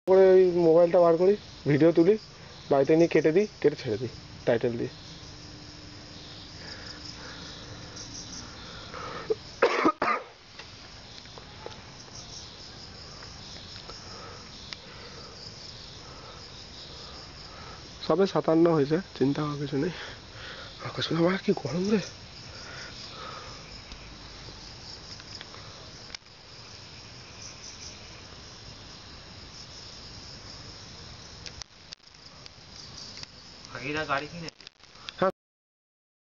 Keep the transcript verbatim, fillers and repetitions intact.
করে ওই মোবাইলটা বার করি, ভিডিও তুলি, বাড়িতে নিয়ে কেটে দিই, কেটে ছেড়ে দিই টাইটেল দিয়ে। সবে সাতান্ন হয়েছে, চিন্তা হওয়ার কিছু নেই। আকাশ আমার কি গরম রে। আগেরা গাড়ি কিনে